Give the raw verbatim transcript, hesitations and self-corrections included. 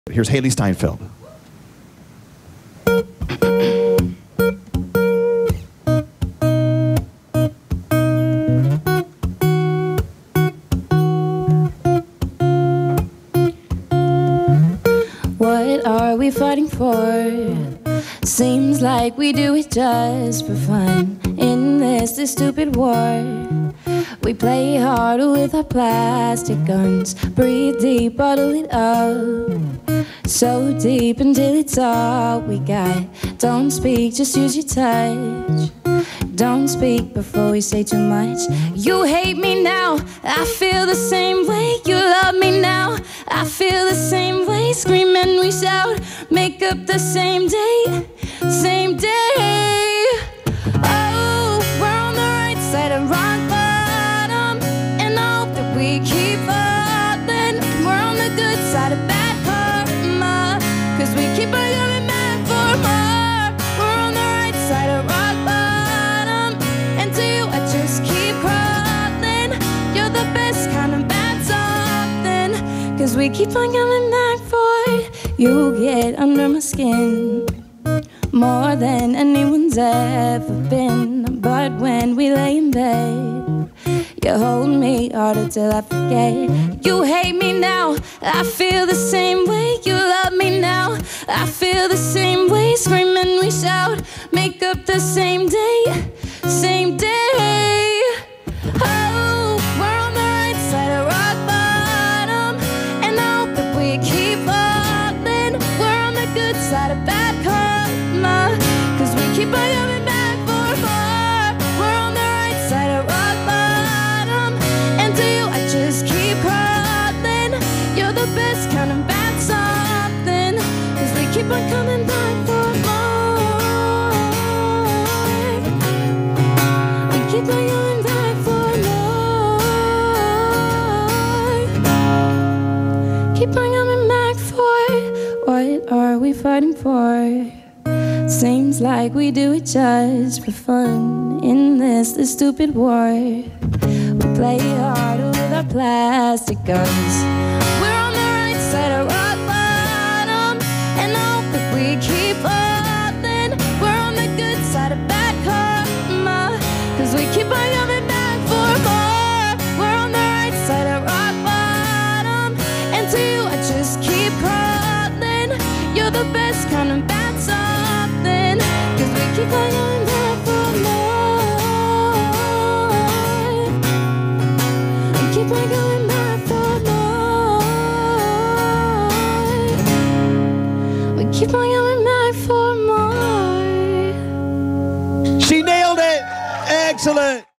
Here's Hailee Steinfeld. What are we fighting for? Seems like we do it just for fun. In this, this stupid war, we play hard with our plastic guns. Breathe deep, bottle it up, so deep until it's all we got. Don't speak, just use your touch. Don't speak before we say too much. You hate me now, I feel the same way. You love me now, I feel the same way. Scream and we shout, make up the same day, same day. Oh, we're on the right side of rock bottom, and I hope that we keep falling. We're on the good side of bad karma, cause we keep on coming back for more. We're on the right side of rock bottom, and to you I just keep crawling. You're the best kind of bad something, cause we keep on coming back for it. You get under my skin more than anyone's ever been. But when we lay in bed, you hold me harder till I forget. You hate me now, I feel the same way. You love me now, I feel the same way. Scream and we shout, make up the same day, same day. Oh, we're on the right side of rock bottom, and I hope that we keep falling. We're on the good side of bad karma, cause we keep on coming back for more. We're on the right side of rock bottom, and to you I just keep crawling. You're the best kind of bad something, cause we keep on coming back for more. We keep on coming back for more. Keep on coming back for. What are we fighting for? Seems like we do it just for fun. In this, this stupid war, we play harder with our plastic guns. We're on the right side of rock bottom, and I hope that we keep falling. We're on the good side of bad karma, cause we keep on coming back for more. We're on the right side of rock bottom, and to you I just keep crawling. You're the best kind of bad something, cause we keep on going back for more. We keep on going back for more. We keep on going back for more. She nailed it! Excellent!